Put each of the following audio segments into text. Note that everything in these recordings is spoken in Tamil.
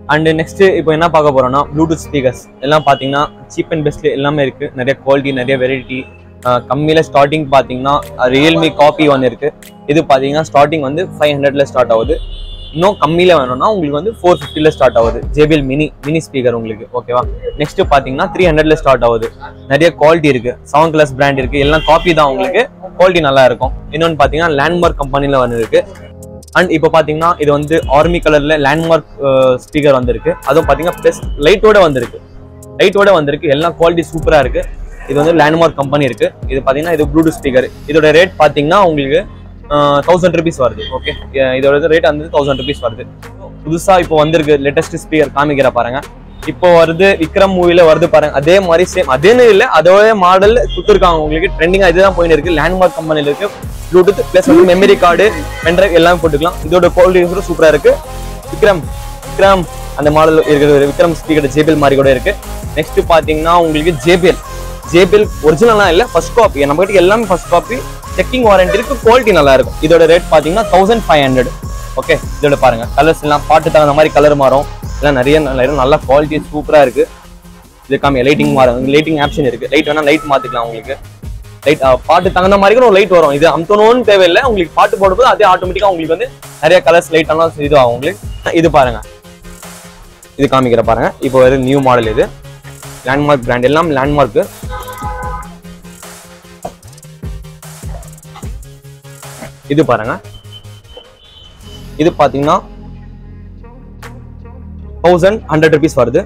அண்ட் நெக்ஸ்ட் இப்போ என்ன பார்க்க போறோம்னா ப்ளூடூத் ஸ்பீக்கர்ஸ் எல்லாம் பார்த்தீங்கன்னா சீப் அண்ட் பெஸ்ட்ல எல்லாமே இருக்கு. நிறைய குவாலிட்டி, நிறைய வெரைட்டி. கம்மியில ஸ்டார்டிங் பார்த்தீங்கன்னா ரியல்மி காப்பி ஒன்று இருக்கு. இது பார்த்தீங்கன்னா ஸ்டார்டிங் வந்து 500ல ஸ்டார்ட் ஆகுது. இன்னும் கம்மியில வேணும்னா உங்களுக்கு வந்து 450ல ஸ்டார்ட் ஆகுது. JBL மினி ஸ்பீக்கர் உங்களுக்கு ஓகேவா. நெக்ஸ்ட் பார்த்தீங்கன்னா 300ல ஸ்டார்ட் ஆகுது. நிறைய குவாலிட்டி இருக்கு. 7 கிளாஸ் பிராண்ட் இருக்கு. எல்லாம் காப்பி தான், உங்களுக்கு குவாலிட்டி நல்லா இருக்கும். இன்னொன்று பார்த்தீங்கன்னா லேண்ட்மார்க் கம்பெனில வந்து இருக்கு. அண்ட் இப்போ பார்த்தீங்கன்னா இது வந்து ஆர்மி கலர்ல லேண்ட்மார்க் ஸ்பீக்கர் வந்திருக்கு. அதுவும் பார்த்தீங்கன்னா ப்ளஸ் லைட்டோட வந்திருக்கு. எல்லாம் குவாலிட்டி சூப்பராக இருக்கு. இது வந்து லேண்ட்மார்க் கம்பெனி இருக்கு. இது பார்த்தீங்கன்னா இது ப்ளூடூத் ஸ்பீக்கர். இதோட ரேட் பார்த்தீங்கன்னா உங்களுக்கு 1000 rupees வருது. ஓகே, இதோட ரேட் வந்து 1000 rupees வருது. புதுசாக இப்போ வந்திருக்கு லேட்டஸ்ட் ஸ்பீக்கர் காமிக்கிற பாருங்க. இப்போ வருது விக்ரம் மூவில வருது பாருங்க. அதே மாதிரி சேம், அதேன்னு இல்லை, அதோட மாடல் கொடுத்துருக்காங்க உங்களுக்கு. ட்ரெண்டிங்காக இதுதான் போயின்னு இருக்கு. லேண்ட்மார்க் கம்பெனியில் இருக்கு. ப்ளூடூத் பிளஸ் வந்து மெமரி கார்டு, பென்ட்ரைவ் எல்லாமே போட்டுக்கலாம். இதோட குவாலிட்டி சூப்பரா இருக்கு. விக்ரம் அந்த மாடல் இருக்கிற விக்ரம் ஸ்பீக்கர் JBL மாதிரி கூட இருக்கு. நெக்ஸ்ட் பாத்தீங்கன்னா உங்களுக்கு JBL ஒரிஜினலா இல்ல, ஃபர்ஸ்ட் காப்பி. நம்ம கிட்ட எல்லாமே ஃபர்ஸ்ட் காப்பி. செக்கிங் வாரண்டி இருக்கு. குவாலிட்டி நல்லா இருக்கும். இதோட ரேட் பாத்தீங்கன்னா 1500. ஓகே, இதோட பாருங்க கலர்ஸ் எல்லாம் பாட்டு தகுந்த மாதிரி கலர் மாறும். எல்லாம் நிறைய நல்ல குவாலிட்டி சூப்பரா இருக்கு. இது காமி லைட்டிங் மாறும். லைட்டிங் ஆப்ஷன் இருக்கு. லைட் வேணா லைட் மாத்திக்கலாம் உங்களுக்கு. லைட் பாட்டு தகுந்த மாதிரி கூட ஒரு லைட் வரும். இது அமுத்தணும்னு தேவையில்லை. உங்களுக்கு பாட்டு போடும்போது அதே ஆட்டோமேட்டிக்கா உங்களுக்கு வந்து நிறைய கலர்ஸ் லைட் எல்லாம் இது ஆகும் உங்களுக்கு. இது பாருங்க, இது காமிக்கிற பாருங்க. இப்போ ஒரு நியூ மாடல். இது லேண்ட்மார்க் பிராண்ட், எல்லாம் லேண்ட்மார்க். இது பாருங்க, இது பாத்தீங்கன்னா 1100 rupees வருது.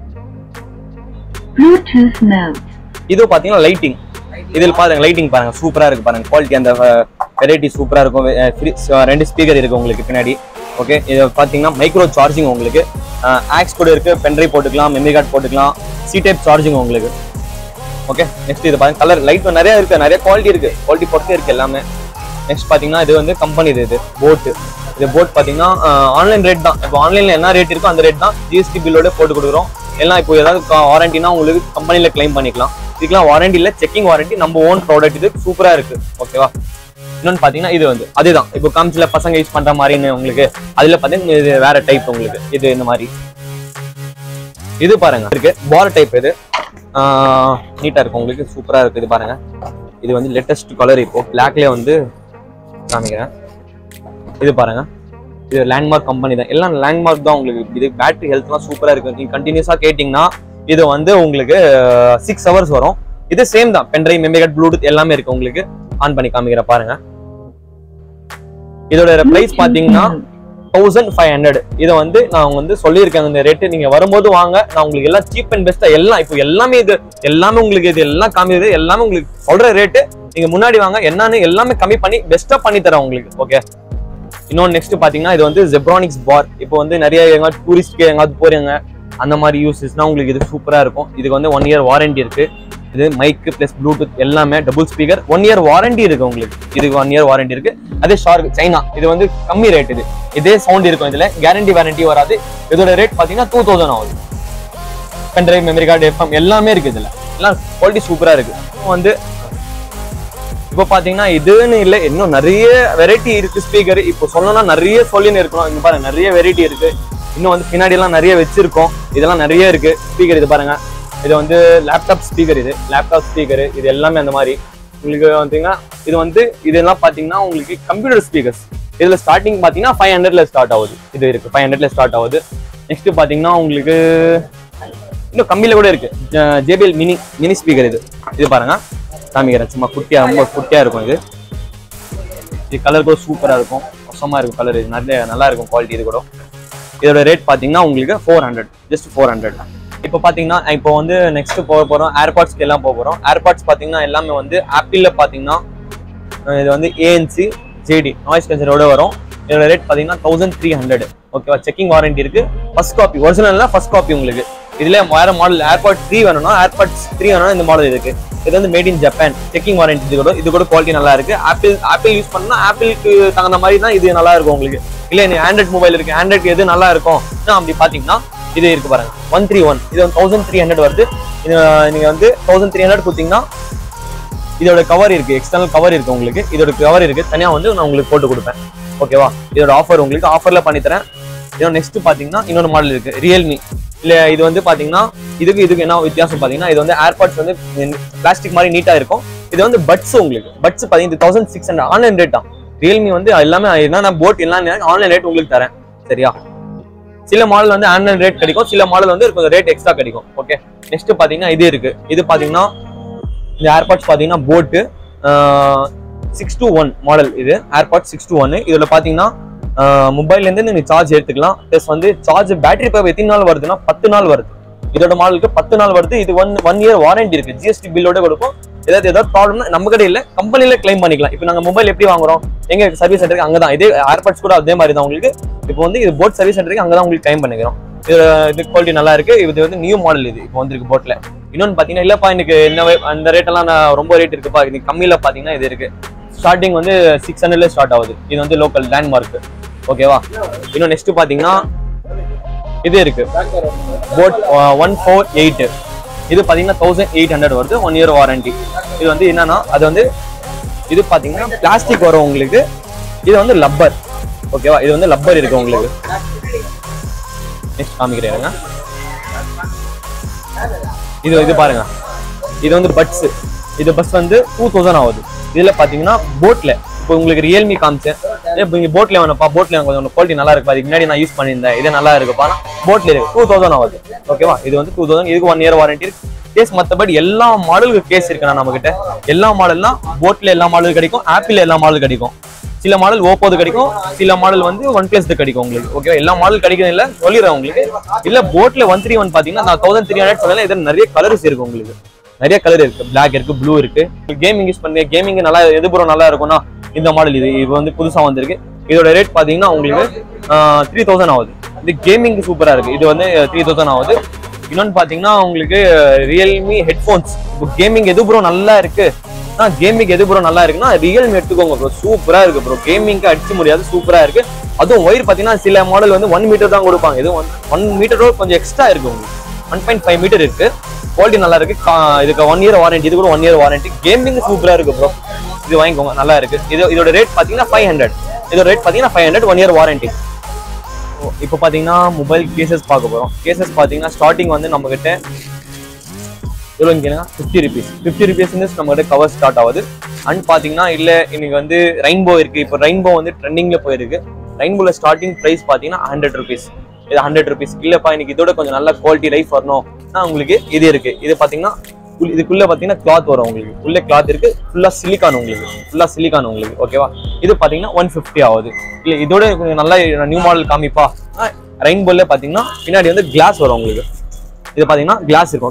இது பாத்தீங்கன்னா லைட்டிங். இதில் பாருங்க லைட்டிங் பாருங்க சூப்பரா இருக்கு பாருங்க. குவாலிட்டி அந்த வெரைட்டி சூப்பரா இருக்கும். 2 ஸ்பீக்கர் இருக்கு உங்களுக்கு பின்னாடி. ஓகே, இது பாத்தீங்கன்னா மைக்ரோ சார்ஜிங் உங்களுக்கு. ஆக்ஸ் கூட இருக்கு. பென்ட்ரைவ் போட்டுக்கலாம், மெமரி கார்டு போட்டுக்கலாம். C டைப் சார்ஜிங் உங்களுக்கு. ஓகே, நெக்ஸ்ட் இது பாருங்க கலர் லைட் நிறைய இருக்கு. நிறைய குவாலிட்டி இருக்கு. குவாலிட்டி பொறுத்து இருக்கு எல்லாமே. நெக்ஸ்ட் பாத்தீங்கன்னா இது வந்து கம்பெனி. இது போட். இது போட் பாத்தீங்கன்னா ஆன்லைன் ரேட் தான். இப்போ ஆன்லைன்ல என்ன ரேட் இருக்கோ அந்த ரேட் தான். GST பில்லோட போட்டு கொடுக்குறோம். எல்லாம் இப்போ ஏதாவது வாரண்டினா உங்களுக்கு கம்பெனில கிளைம் பண்ணிக்கலாம். இதுக்கெல்லாம் வாரண்டி இல்ல, செக்கிங் வாரண்டி. நம்ம ஓன் ப்ராடக்ட். இது சூப்பரா இருக்கு. ஓகேவா. இன்னொன்னு பாத்தீங்கன்னா இது வந்து அதுதான் இப்போ காமிச்சில பசங்க யூஸ் பண்ற மாதிரின்னு உங்களுக்கு. அதுல பாத்தீங்கன்னா இது வேற டைப் உங்களுக்கு. இது இந்த மாதிரி இது பாருங்க இருக்கு. Bar type. இது நீட்டா இருக்கும் உங்களுக்கு. சூப்பரா இருக்கு. இது பாருங்க. இது வந்து லேட்டஸ்ட் கலர். இப்போ பிளாக்ல வந்து காமிக்கிறேன். இது பாருங்க, இது லேண்ட்மார்க் கம்பெனி தான். எல்லாம் லேண்ட்மார்க் தான் உங்களுக்கு. இது பேட்டரி ஹெல்த்லாம் சூப்பரா இருக்கு. நீங்க கண்டினியூஸா கேட்டீங்கன்னா இது வந்து உங்களுக்கு 6 hours வரும். இது சேம் தான். பென்ட்ரைவ், மெமரி கார்டு, ப்ளூடூத் எல்லாமே இருக்கு உங்களுக்கு. ஆன் பண்ணி காமிக்கிற பாருங்க. இதோட பிரைஸ் பாத்தீங்கன்னா 1500. இதை வந்து நான் வந்து சொல்லியிருக்கேன் இந்த ரேட்டு. நீங்க வரும்போது வாங்க, நான் உங்களுக்கு எல்லாம் சீப் அண்ட் பெஸ்டா எல்லாம் இப்போ எல்லாமே இது எல்லாமே உங்களுக்கு இது எல்லாம் காமிக்குது. எல்லாமே உங்களுக்கு சொல்ற ரேட்டு. நீங்க முன்னாடி வாங்க, என்னன்னு எல்லாமே கம்மி பண்ணி பெஸ்டா பண்ணி தரேன் உங்களுக்கு. ஓகே, இன்னொன்று நெக்ஸ்ட் பாத்தீங்கன்னா இது வந்து ஜெப்ரானிக்ஸ் பார். இப்போ வந்து நிறைய எங்காவது டூரிஸ்ட்க்கு எங்காவது போறீங்க அந்த மாதிரி யூசஸ்னா உங்களுக்கு இது சூப்பரா இருக்கும். இதுக்கு வந்து 1 year வாரண்டி இருக்கு. இது மைக் பிளஸ் ப்ளூடூத் எல்லாமே டபுள் ஸ்பீக்கர். 1 year வாரண்டி இருக்கு உங்களுக்கு. இதுக்கு 1 year வாரண்டி இருக்கு. அதே ஷார்க் சைனா. இது வந்து கம்மி ரேட். இது இதே சவுண்ட் இருக்கும். இதுல கேரண்டி வாரண்டி வராது. இதோட ரேட் பாத்தீங்கன்னா 2000 ஆகுது. பென்ட்ரைவ், மெமரி கார்டு, FM எல்லாமே இருக்கு. இதுல எல்லாம் குவாலிட்டி சூப்பரா இருக்கு. வந்து இப்போ பாத்தீங்கன்னா இதுன்னு இல்லை, இன்னும் நிறைய வெரைட்டி இருக்கு ஸ்பீக்கர். இப்போ சொல்லணும்னா நிறைய சொல்லின்னு இருக்கணும். இங்க பாருங்க நிறைய வெரைட்டி இருக்கு. இன்னும் வந்து பின்னாடி எல்லாம் நிறைய வச்சிருக்கோம். இதெல்லாம் நிறைய இருக்கு ஸ்பீக்கர். இது பாருங்க, இது வந்து லேப்டாப் ஸ்பீக்கர். இது லேப்டாப் ஸ்பீக்கர். இது எல்லாமே அந்த மாதிரி உங்களுக்கு பாத்தீங்கன்னா இது வந்து இதெல்லாம் பாத்தீங்கன்னா உங்களுக்கு கம்ப்யூட்டர் ஸ்பீக்கர்ஸ். இதுல ஸ்டார்டிங் பாத்தீங்கன்னா 500ல ஸ்டார்ட் ஆகுது. இது இருக்கு 500ல ஸ்டார்ட் ஆகுது. நெக்ஸ்ட் பாத்தீங்கன்னா உங்களுக்கு இன்னும் கம்மியில கூட இருக்கு. JBL mini speaker. இது பாருங்க காமிக்கிறேன். சும்மா குட்டியா, ரொம்ப குட்டியா இருக்கும். இது கலர் கூட சூப்பரா இருக்கும். மோசமா இருக்கும் கலர். இது நிறைய நல்லா இருக்கும் குவாலிட்டி. இது கூட இதோட ரேட் பாத்தீங்கன்னா உங்களுக்கு 400, ஜஸ்ட் 400. இப்போ பாத்தீங்கன்னா இப்போ வந்து நெக்ஸ்ட் போக போறோம் ஏர்பாட்ஸ்க்கு எல்லாம் போக போறோம். ஏர்பாட்ஸ் பாத்தீங்கன்னா எல்லாமே வந்து ஆப்பிள்ல பாத்தீங்கன்னா இது வந்து ANC JD நாய்ஸ் கேன்சலரோட வரும். இதோட ரேட் பாத்தீங்கன்னா 1300. ஓகேவா. செக்கிங் வாரண்டி இருக்கு. ஃபர்ஸ்ட் காப்பி ஒரிஜினல்னா ஃபர்ஸ்ட் காப்பி உங்களுக்கு. இதுல வேற மாடல் ஏர்பாட்ஸ் 3 வேணும்னா ஏர்பாட்ஸ் 3 வேணும்னா இந்த மாடல் இருக்கு. இது வந்து made in Japan. Checking warranty இது கூட குவாலிட்டி நல்லா இருக்கு. ஆப்பிள் யூஸ் பண்ணா ஆப்பிளுக்கு தகுந்த மாதிரி தான் இது நல்லா இருக்கும் உங்களுக்கு. இல்ல நீ ஆண்ட்ராய்ட் மொபைல் இருக்கு, ஆண்ட்ராய்ட் எது நல்லா இருக்கும் அப்படி பாத்தீங்கன்னா இது இருக்கு பாருங்க 131. இது 1300 வருது. நீங்க வந்து 1300 கொடுத்தீங்கன்னா இதோட கவர் இருக்கு. எக்ஸ்டர்னல் கவர் இருக்கு உங்களுக்கு. இதோட கவர் இருக்கு தனியா வந்து நான் உங்களுக்கு போட்டு கொடுப்பேன். ஓகேவா. இதோட ஆஃபர் உங்களுக்கு ஆஃபர்ல பண்ணி தரேன். இதோட நெக்ஸ்ட் பாத்தீங்கன்னா இன்னொரு மாடல் இருக்கு ரியல்மி. இல்ல இது வந்து பாத்தீங்கன்னா இதுக்கு என்ன வித்தியாசம் பாத்தீங்கன்னா இது வந்து ஏர்பாட்ஸ் வந்து பிளாஸ்டிக் மாதிரி நீட்டா இருக்கும். இது வந்து பட்ஸ் உங்களுக்கு பட்ஸ் பாத்தீங்கன்னா 1600 ஆன்லைன் ரேட் தான். ரியல்மி வந்து எல்லாமே என்னன்னா போட் எல்லாம் ஆன்லைன் ரேட் உங்களுக்கு தரேன் சரியா. சில மாடல் வந்து ஆன்லைன் ரேட் கிடைக்கும், சில மாடல் வந்து கொஞ்சம் ரேட் எக்ஸ்ட்ரா கிடைக்கும். ஓகே நெக்ஸ்ட் பாத்தீங்கன்னா இது இருக்கு. இது பாத்தீங்கன்னா இந்த ஏர்பாட்ஸ் பாத்தீங்கன்னா போட்டு 621 மாடல். இது ஏர்பாட்ஸ் 621. இதுல பாத்தீங்கன்னா மொபைல்ல இருந்து நீங்க சார்ஜ் எடுத்துக்கலாம். பிளஸ் வந்து சார்ஜ் பேட்டரி பவர் எத்தனை நாள் வருதுன்னா 10 நாள் வருது. இதோட மாடலுக்கு 10 நாள் வருது. இது 1 இயர் வாரண்டி இருக்கு, ஜிஎஸ்டி பில்லோட கொடுக்கும். ஏதாவது ப்ராப்ளம்னா நம்ம கிட்ட இல்ல கம்பெனில கிளைம் பண்ணிக்கலாம். இப்போ நாங்க மொபைல் எப்படி வாங்குறோம் எங்க சர்வீஸ் சென்டருக்கு அங்கதான். இதே ஏர்பாட்ஸ் கூட அதே மாதிரி தான் உங்களுக்கு. இப்போ வந்து இது போட் சர்வீஸ் சென்டருக்கு அங்கதான் உங்களுக்கு கிளைம் பண்ணிக்கிறோம். இது குவாலிட்டி நல்லா இருக்கு. இது வந்து நியூ மாடல். இது இப்போ வந்துருக்கு போட்ல. இன்னொன்னு பாத்தீங்கன்னா இல்லப்பா எனக்கு என்ன அந்த ரேட் எல்லாம் ரொம்ப ரேட் இருக்குப்பா, இது கம்மியில பாத்தீங்கன்னா இது இருக்கு. ஸ்டார்டிங் வந்து 600ல ஸ்டார்ட் ஆகுது. இது வந்து லோக்கல் லேண்ட்மார்க். ஓகேவா. இன்னும் நெக்ஸ்ட் பாத்தீங்கன்னா இது இருக்கு போட் 148. இது பாத்தீங்கன்னா 1800 வருது, 1 இயர் வாரண்டி. இது வந்து என்னன்னா அது வந்து இது பாத்தீங்கன்னா பிளாஸ்டிக் வரும் உங்களுக்கு. இது வந்து லப்பர். ஓகேவா. இது வந்து லப்பர் இருக்கு உங்களுக்கு. நெக்ஸ்ட் காமிக்கிறேங்க. இது பாருங்க. இது வந்து பட்ஸ். இது பஸ் வந்து 2000 ஆகுது. இதுல பாத்தீங்கன்னா போட்ல இப்போ உங்களுக்கு ரியல்மி காமிச்சேன். இப்போ இங்க போட்ல வேணப்பா, போட்ல கொஞ்சம் குவாலிட்டி நல்லா இருக்கு. அதுக்கு முன்னாடி நான் யூஸ் பண்ணியிருந்தேன், இது நல்லா இருக்குப்பா. போட்ல இருக்கு 2000 ஆகுது. ஓகேவா. இது வந்து 2000. இதுக்கு 1 இயர் வாரண்டி இருக்கு. கேஸ் மற்றபடி எல்லா மாடலுக்கு கேஸ் இருக்குண்ணா நம்ம கிட்ட. எல்லா மாடல்னா போட்ல எல்லா மாடல் கிடைக்கும், ஆப்பிள் எல்லா மாடல் கிடைக்கும். சில மாடல் ஓப்போது கிடைக்கும், சில மாடல் வந்து ஒன் பிளஸ் கிடைக்கும் உங்களுக்கு. ஓகே எல்லா மாடல் கிடைக்கிறது இல்ல சொல்லிடுறேன் உங்களுக்கு. இல்ல போட்ல 131 பாத்தீங்கன்னா நான் 1300 சொல்லல. இதுல நிறைய கலர்ஸ் இருக்கு உங்களுக்கு. நிறைய கலர் இருக்கு, பிளாக் இருக்கு, ப்ளூ இருக்கு. கேமிங் யூஸ் பண்ணி கேமிங் நல்லா எது ப்ரோ நல்லா இருக்கும்னா இந்த மாடல். இது வந்து புதுசா வந்திருக்கு. இதோட ரேட் பாத்தீங்கன்னா உங்களுக்கு 3000 ஆகுது. இது கேமிங் சூப்பரா இருக்கு. இது வந்து 3000 ஆகுது. இன்னொன்னு பாத்தீங்கன்னா உங்களுக்கு ரியல்மி ஹெட்போன்ஸ். இப்போ கேமிங் எது ப்ரோ நல்லா இருக்கு, கேமிங் எது ப்ரோ நல்லா இருக்குன்னா ரியல்மி எடுத்துக்கோங்க ப்ரோ. சூப்பரா இருக்கு ப்ரோ, கேமிங்க்கு அடிச்சு முடியாது, சூப்பரா இருக்கு. அதுவும் ஒயர் பாத்தீங்கன்னா சில மாடல் வந்து 1 மீட்டர் தான் கொடுப்பாங்க. இது 1 மீட்டரோட கொஞ்சம் எக்ஸ்ட்ரா இருக்கு உங்களுக்கு. 1.5 மீட்டர் இருக்கு. குவாலிட்டி நல்லா இருக்கு. இதுக்கு 1 இயர் வாரண்டி. இது கூட 1 இயர் வாரண்டி. கேமிங் சூப்பரா இருக்கு ப்ரோ. இது வாங்கிக்கோங்க, நல்லா இருக்கு. இதோட ரேட் பாத்தீங்கன்னா 500. இதோட ரேட் பாத்தீங்கன்னா 500, 1 இயர் வாரண்டி. இப்போ பாத்தீங்கன்னா மொபைல் கேசஸ் பார்க்க போறோம். கேசஸ் பாத்தீங்கன்னா ஸ்டார்டிங் வந்து நம்ம கிட்ட எவ்வளோன்னு கேளுங்க, 50 rupees. 50 rupees நம்ம கிட்ட கவர் ஸ்டார்ட் ஆகுது. அண்ட் பாத்தீங்கன்னா இல்ல இன்னைக்கு வந்து ரெயின்போ இருக்கு. இப்போ ரெயின்போ வந்து ட்ரெண்டிங்ல போயிருக்கு. ரெயின்போல ஸ்டார்டிங் பிரைஸ் பாத்தீங்கன்னா 100 rupees. இது 100 rupees. இல்லப்பா இன்னைக்கு இதோட கொஞ்சம் நல்ல குவாலிட்டி லைஃப் வரணும் உங்களுக்கு இது இருக்கு. இது பாத்தீங்கன்னா இதுக்குள்ள பாத்தீங்கன்னா கிளாத் வரும் உங்களுக்கு. உள்ள கிளாத் இருக்கு, ஃபுல்லா சிலிக்கான் உங்களுக்கு. ஓகேவா. இது பாத்தீங்கன்னா 150 ஆகுது. இல்ல இதோட கொஞ்சம் நல்ல நியூ மாடல் காமிப்பா. ரெயின்போல பாத்தீங்கன்னா பின்னாடி வந்து கிளாஸ் வரும் உங்களுக்கு. இது பாத்தீங்கன்னா கிளாஸ் இருக்கும்.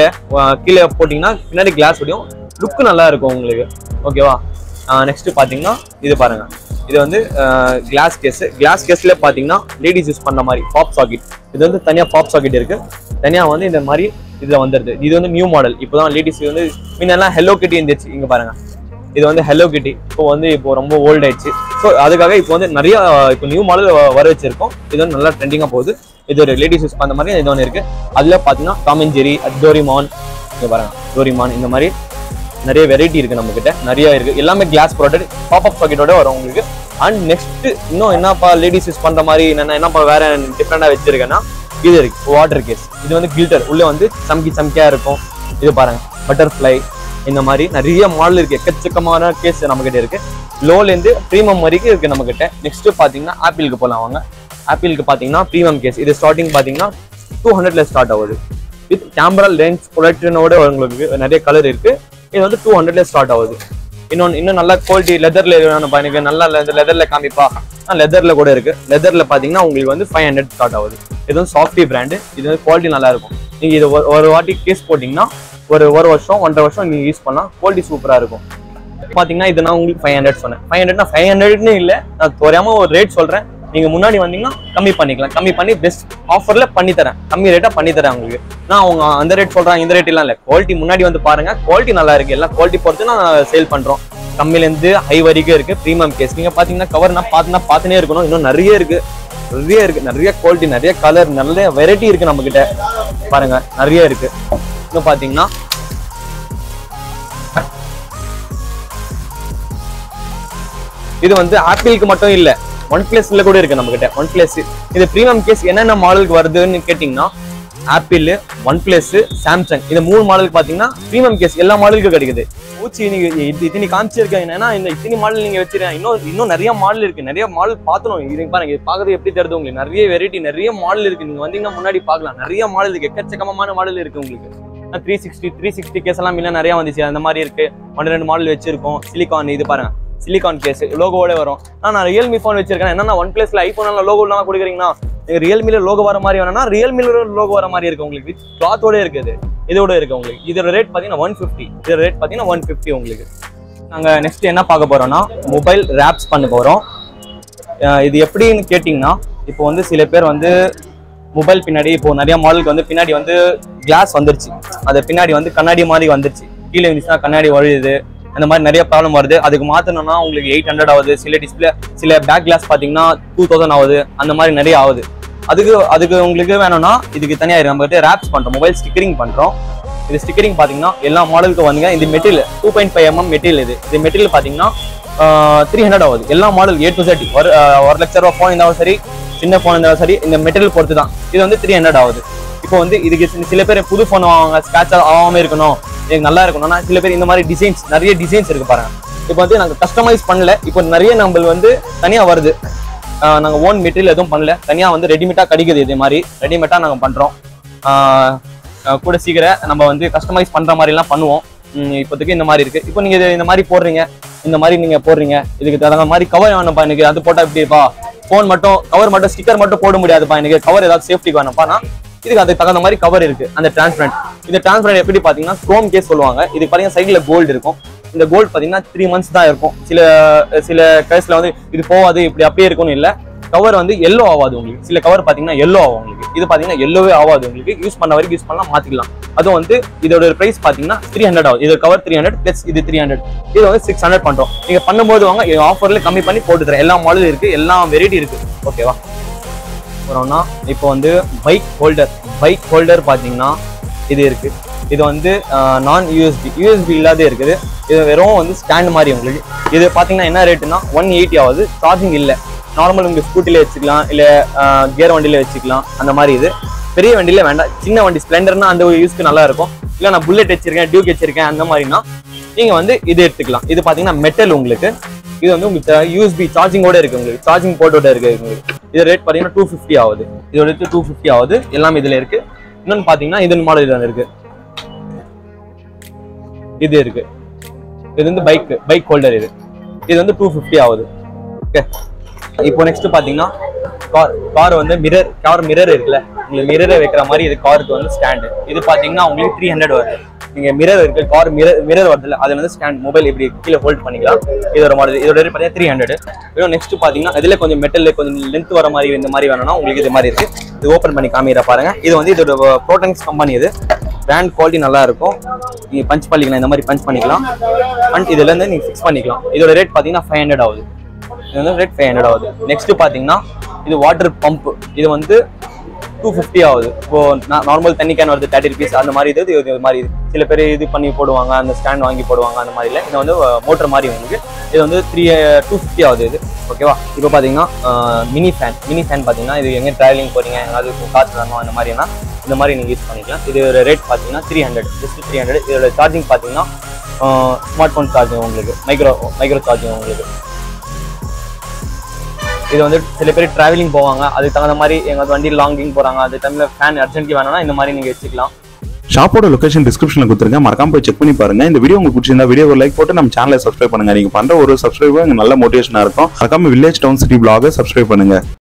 கீழே போட்டீங்கன்னா பின்னாடி கிளாஸ் வரும். லுக் நல்லா இருக்கும் உங்களுக்கு. ஓகேவா. நெக்ஸ்ட் பாத்தீங்கன்னா இது பாருங்க. இது வந்து கிளாஸ் கேஸ்ல பாத்தீங்கன்னா லேடிஸ் யூஸ் பண்ண மாதிரி பாப் சாக்கெட். இது வந்து தனியா பாப் சாக்கெட் இருக்கு. தனியா வந்து இந்த மாதிரி இதுல வந்துருது. இது வந்து நியூ மாடல். இப்போதான் லேடிஸ் வந்து முன்னெல்லாம் ஹெலோ கிட்டி இருந்துச்சு. இங்க பாருங்க, இது வந்து ஹெலோ கிட்டி. இப்போ ரொம்ப ஓல்ட் ஆயிடுச்சு. ஸோ அதுக்காக இப்போ வந்து நிறைய இப்போ நியூ மாடல் வர வச்சிருக்கோம். இது வந்து நல்லா ட்ரெண்டிங்கா போகுது. இது ஒரு லேடிஸ் யூஸ் பண்ண மாதிரி இது ஒன்று இருக்கு. அதுல பாத்தீங்கன்னா டாம் அண்ட் ஜெரி, டோரிமான், இங்க பாருங்க டோரிமான், இந்த மாதிரி நிறைய வெரைட்டி இருக்கு நம்ம கிட்ட. நிறைய இருக்கு. எல்லாமே கிளாஸ் ப்ராடக்ட், பாப்அப் சாக்கெட்டோட வரும் உங்களுக்கு. அண்ட் நெக்ஸ்ட் இன்னும் என்னப்பா லேடிஸ் யூஸ் பண்ற மாதிரி என்னப்பா வேற டிஃப்ரெண்டா வச்சிருக்கேன்னா இது இருக்கு வாட்டர் கேஸ். இது வந்து கில்டர், உள்ள வந்து சம்கியா இருக்கும். இது பாருங்க பட்டர்ஃப்ளை, இந்த மாதிரி நிறைய மாடல் இருக்கு. எக்கச்சக்கமான கேஸ் நம்ம கிட்ட இருக்கு. லோல இருந்து பிரீமியம் வரைக்கும் இருக்கு நம்ம கிட்ட. நெக்ஸ்ட் பாத்தீங்கன்னா ஆப்பிளுக்கு போலாம் வாங்க. ஆப்பிளுக்கு பாத்தீங்கன்னா பிரீமியம் கேஸ். இது ஸ்டார்டிங் பாத்தீங்கன்னா 200ல ஸ்டார்ட் ஆகுது. வித் கேமரா லென்ஸ் ப்ரொடக்ஷனோட உங்களுக்கு நிறைய கலர் இருக்கு. இது வந்து 200ல ஸ்டார்ட் ஆகுது. இன்னும் நல்ல குவாலிட்டி லெதர்ல எனக்கு நல்லா லெதர்ல காமிப்பா. லெதர்ல கூட இருக்கு. லெதர்ல பாத்தீங்கன்னா உங்களுக்கு வந்து 500 ஸ்டார்ட் ஆகுது. இது வந்து சாஃப்டி பிராண்டு. இது வந்து குவாலிட்டி நல்லா இருக்கும். நீங்க இது ஒரு வாட்டி கேஸ் போட்டீங்கன்னா ஒரு வருஷம் 1.5 வருஷம் நீங்க யூஸ் பண்ணா குவாலிட்டி சூப்பரா இருக்கும். பாத்தீங்கன்னா இது நான் உங்களுக்கு 500 சொன்னேன். 500னா 500ன்னு இல்ல, நான் தோராயமா ஒரு ரேட் சொல்றேன். நீங்க முன்னாடி வந்தீங்கன்னா கம்மி பண்ணிக்கலாம். கம்மி பண்ணி பெஸ்ட் ஆஃபர்ல பண்ணி தரேன். கம்மி ரேட்டா பண்ணி தரேன் உங்களுக்கு. நான் அவங்க அந்த ரேட் சொல்றாங்க இந்த ரேட் எல்லாம் இல்ல. குவாலிட்டி முன்னாடி வந்து பாருங்க. குவாலிட்டி நல்லா இருக்கு. எல்லாம் குவாலிட்டி பொறுத்து நான் சேல் பண்றோம். கம்மில இருந்து ஹை வரைக்கும் இருக்கு. பிரீமியம் கேஸ் நீங்க பாத்தீங்கன்னா கவர் நான் பார்த்துனே இருக்கணும். இன்னும் நிறைய இருக்கு. நிறைய குவாலிட்டி, நிறைய கலர், நிறைய வெரைட்டி இருக்கு நம்ம கிட்ட. பாருங்க நிறைய இருக்கு. இன்னும் பாத்தீங்கன்னா இது வந்து ஆப்பிளுக்கு மட்டும் இல்ல, OnePlusல கூட இருக்கு நம்ம கிட்ட. OnePlus இது பிரீமியம் கேஸ் என்னென்ன மாடலுக்கு வருதுன்னு கேட்டிங்கன்னா ஆப்பிள், OnePlus, சாம்சங் இந்த 3 மாடலுக்கு பாத்தீங்கன்னா பிரீமியம் கேஸ் எல்லா மாடலுக்கும் கிடைக்குது. ஊச்சி நீங்க இத்தனை காமிச்சிருக்கேன் என்னன்னா இந்த இத்தனை மாடல் நீங்க வச்சிருக்கேன். இன்னும் நிறைய மாடல் இருக்கு. நிறைய மாடல் பார்த்தோம். இது பாருங்க, பாக்குறது எப்படி தெரியுது உங்களுக்கு? நிறைய வெரைட்டி, நிறைய மாடல் இருக்கு. நீங்க வந்தீங்கன்னா முன்னாடி பார்க்கலாம். நிறைய மாடல் இருக்கு. எக்கச்சக்கமான மாடல் இருக்கு உங்களுக்கு. 360 கேஸ் எல்லாம் முன்ன நிறைய வந்துச்சு. அந்த மாதிரி இருக்கு. 1-2 மாடல் வச்சிருக்கோம். சிலிகான் இது பாருங்க, சிலிகான் கேஸ் லோகோவோட வரும். நான் ரியல்மி ஃபோன் வச்சிருக்கேன். என்னன்னா OnePlusல ஐபோன்ல லோகோ எல்லாம் கொடுக்குறீங்கன்னா ரியல்மில லோகோ வர மாதிரி வேணும்னா ரியல்மில லோகோ வர மாதிரி இருக்கு உங்களுக்கு. கிளாத்தோட இருக்குது. இதோட இருக்கு உங்களுக்கு. இதோட ரேட் பாத்தீங்கன்னா 150. இதோட ரேட் பாத்தீங்கன்னா 150 உங்களுக்கு. நாங்க நெக்ஸ்ட் என்ன பார்க்க போறோம்னா மொபைல் ரேப்ஸ் பண்ண போறோம். இது எப்படின்னு கேட்டிங்கன்னா இப்போ வந்து சில பேர் வந்து மொபைல் பின்னாடி இப்போ நிறைய மாடலுக்கு வந்து பின்னாடி வந்து கிளாஸ் வந்துருச்சு. அது பின்னாடி வந்து கண்ணாடி மாதிரி வந்துருச்சு. கீழே இருந்துச்சுன்னா கண்ணாடி வழுது. அந்த மாதிரி நிறைய ப்ராப்ளம் வருது. அதுக்கு மாத்தணும்னா உங்களுக்கு 800 ஆகுது. சில டிஸ்பிளே சில பேக் கிளாஸ் பாத்தீங்கன்னா 2000 ஆகுது. அந்த மாதிரி நிறைய ஆகுது. அதுக்கு உங்களுக்கு வேணும்னா இதுக்கு தனியா நம்ம கிட்ட ரேப்ஸ் பண்றோம். மொபைல் ஸ்டிக்கரிங் பண்றோம். இது ஸ்டிக்கரிங் பாத்தீங்கன்னா எல்லா மாடலுக்கும் வந்துங்க. இந்த மெட்டீரியல் 2.5 mm மெட்டீரியல். இது மெட்டீரியல் பாத்தீங்கன்னா 300 ஆகுது. எல்லா மாடல் A to Z 1 லட்ச ரூபா ஃபோன் இருந்தாலும் சரி, சின்ன ஃபோன் இருந்தாலும் சரி, இந்த மெட்டீரியல் பொறுத்து தான். இது வந்து 300 ஆகுது. இப்போ வந்து இதுக்கு சில பேர் புது ஃபோன் வாங்க, ஸ்கிராட்ச் ஆகாம இருக்கணும், எனக்கு நல்லா இருக்கணும்னா சில பேர் இந்த மாதிரி டிசைன்ஸ், நிறைய டிசைன்ஸ் இருக்கு பாருங்க. இப்போ வந்து நாங்கள் கஸ்டமைஸ் பண்ணல. இப்போ நிறைய நம்ம வந்து தனியாக வருது. நாங்கள் ஓன் மெட்டீரியல் எதுவும் பண்ணல. தனியாக வந்து ரெடிமேடாக கிடைக்குது. இதே மாதிரி ரெடிமேடாக நாங்கள் பண்ணுறோம். கூட சீக்கிரம் நம்ம வந்து கஸ்டமைஸ் பண்ணுற மாதிரிலாம் பண்ணுவோம். இப்போதைக்கு இந்த மாதிரி இருக்குது. இப்போ நீங்கள் இந்த மாதிரி போடுறீங்க, இந்த மாதிரி நீங்கள் போடுறீங்க. இதுக்கு தகுந்த மாதிரி கவர் வேணும்ப்பா எனக்கு. அது போட்டால் எப்படிப்பா ஃபோன் மட்டும் கவர் மட்டும் ஸ்டிக்கர் மட்டும் போட முடியாதுப்பா எனக்கு. கவர் ஏதாவது சேஃப்டிக்கு வேணும்ப்பானா இதுக்கு அதுக்கு தகுந்த மாதிரி கவர் இருக்கு. அந்த டிரான்ஸ்பரண்ட், இந்த டிரான்ஸ்பரண்ட் எப்படி பாத்தீங்கன்னா குரோம் கேஸ் சொல்லுவாங்க. இது பாத்தீங்கன்னா சைட்ல கோல்டு இருக்கும். இந்த கோல்டு பாத்தீங்கன்னா 3 months தான் இருக்கும். சில கேஸ்ல வந்து இது போவாது, இப்படி அப்படியே இருக்கும்னு இல்ல. கவர் வந்து எல்லோ ஆகாது உங்களுக்கு. சில கவர் பாத்தீங்கன்னா எல்லோ ஆகும் உங்களுக்கு. இது பாத்தீங்கன்னா எல்லோவே ஆகாது உங்களுக்கு. யூஸ் பண்ண வரைக்கும் யூஸ் பண்ணலாம், மாத்திக்கலாம். அதுவும் வந்து இதோட பிரைஸ் பாத்தீங்கன்னா 300 ஆகுது. இது கவர் 300 பிளஸ் இது 300. இது வந்து 600 பண்றோம். நீங்க பண்ணும்போது வாங்க, ஆஃபர்ல கம்மி பண்ணி போட்டு தரேன். எல்லா மாடல் இருக்கு, எல்லா வெரைட்டி இருக்கு. ஓகேவா? அப்புறம்னா இப்போ வந்து பைக் ஹோல்டர் பாத்தீங்கன்னா இது இருக்கு. இது வந்து நான் யூஎஸ்பி இல்லாத இருக்குது. இது வெறும் வந்து ஸ்டாண்ட் மாதிரி உங்களுக்கு. இது பாத்தீங்கன்னா என்ன ரேட்டுன்னா 180 ஆகுது. சார்ஜிங் இல்லை. நார்மல் உங்க ஸ்கூட்டில வச்சுக்கலாம், இல்ல கியர் வண்டியில வச்சுக்கலாம். அந்த மாதிரி இது பெரிய வண்டியில வேண்டாம். சின்ன வண்டி ஸ்ப்ளெண்டர்னா அந்த யூஸ்க்கு நல்லா இருக்கும். இல்ல நான் புல்லட் வச்சிருக்கேன், டியூக் வச்சிருக்கேன், அந்த மாதிரினா நீங்க வந்து இது எடுத்துக்கலாம். இது பாத்தீங்கன்னா மெட்டல் உங்களுக்கு. இது வந்து உங்களுக்கு யூஎஸ்பி சார்ஜிங்கோட இருக்கு. உங்களுக்கு சார்ஜிங் போர்ட்டோட இருக்கு உங்களுக்கு. இது ரேட் பாத்தீங்கன்னா 250 ஆகுது. இதோட ரேட் 250 ஆகுது. எல்லாமே இதுல இருக்கு. இன்னொன்னு பாத்தீங்கன்னா இது மாடல் இதுல இருக்கு. இது இருக்கு. இது வந்து பைக் ஹோல்டர். இது வந்து 250 ஆகுது. ஓகே. இப்போ நெக்ஸ்ட் பாத்தீங்கன்னா கார் வந்து மிரர் இருக்குல்ல, உங்களுக்கு மிரரை வைக்கிற மாதிரி இது காருக்கு வந்து ஸ்டாண்டு. இது பாத்தீங்கன்னா உங்களுக்கு 300 வருது. நீங்க மிரர் இருக்கு, கார் மிரர் வருதுல்ல, அதுல வந்து ஸ்டாண்ட் மொபைல் இப்படி கீழே ஹோல்ட் பண்ணிக்கலாம். இதோட மாடல். இதோட ரேட் பாத்தீங்கன்னா 300. இன்னும் நெக்ஸ்ட் பாத்தீங்கன்னா இதுல கொஞ்சம் மெட்டல் கொஞ்சம் லென்த் வர மாதிரி இந்த மாதிரி வேணும்னா உங்களுக்கு இது மாதிரி இருக்கு. இது ஓப்பன் பண்ணி காமிக்கிற பாருங்க. இது வந்து இதோட ப்ரோட்டன்ஸ் கம்பெனி. இது பிராண்ட் குவாலிட்டி நல்லா இருக்கும். நீங்க பஞ்ச் பண்ணிக்கலாம், இந்த மாதிரி பஞ்ச் பண்ணிக்கலாம். அண்ட் இதுல இருந்து நீங்க ஃபிக்ஸ் பண்ணிக்கலாம். இதோட ரேட் பாத்தீங்கன்னா 500 ஆகுது. இது வந்து ரேட் 500 ஆகுது. நெக்ஸ்ட் பாத்தீங்கன்னா இது வாட்டர் பம்ப். இது வந்து 250 ஆகுது. இப்போ நார்மல் தண்ணி கேன் வருது 30 rupees அந்த மாதிரி. இது மாதிரி சில பேர் இது பண்ணி போடுவாங்க, அந்த ஸ்டாண்ட் வாங்கி போடுவாங்க. அந்த மாதிரி இல்லை. இது வந்து மோட்டர் மாதிரி உங்களுக்கு. இது வந்து 250 ஆகுது இது. ஓகேவா? இப்போ பாத்தீங்கன்னா மினி ஃபேன் பாத்தீங்கன்னா இது எங்க டிராவலிங் போறீங்க, அது காற்று வரணும், அந்த மாதிரினா இந்த மாதிரி நீங்க யூஸ் பண்ணிக்கலாம். இது ரேட் பாத்தீங்கன்னா 300, ஜஸ்ட் 300. இதோட சார்ஜிங் பாத்தீங்கன்னா ஸ்மார்ட் போன் சார்ஜிங் உங்களுக்கு, மைக்ரோ சார்ஜிங் உங்களுக்கு. இது வந்து சில பேர் டிராவலிங் போவாங்க, அதுக்கு தகுந்த மாதிரி எங்க வண்டி லாங்கிங் போறாங்க, அந்த டைம்ல ஃபேன் அர்ஜென்ட்லி வேணும்னா இந்த மாதிரி நீங்க வச்சுக்கலாம். ஷாப்போட லொகேஷன் டிஸ்கிரிப்ஷன்ல கொடுத்துருக்கேன். மறக்காம போய் செக் பண்ணி பாருங்க. இந்த வீடியோ உங்களுக்கு பிடிச்சிருந்தா வீடியோ ஒரு லைக் போட்டு நம்ம சேனலை சப்ஸ்கிரைப் பண்ணுங்க. நீங்க பண்ற ஒரு சப்ஸ்கிரைபர் நல்ல மோட்டிவேஷனா இருக்கும். மறக்காம village town city vlog subscribe பண்ணுங்க.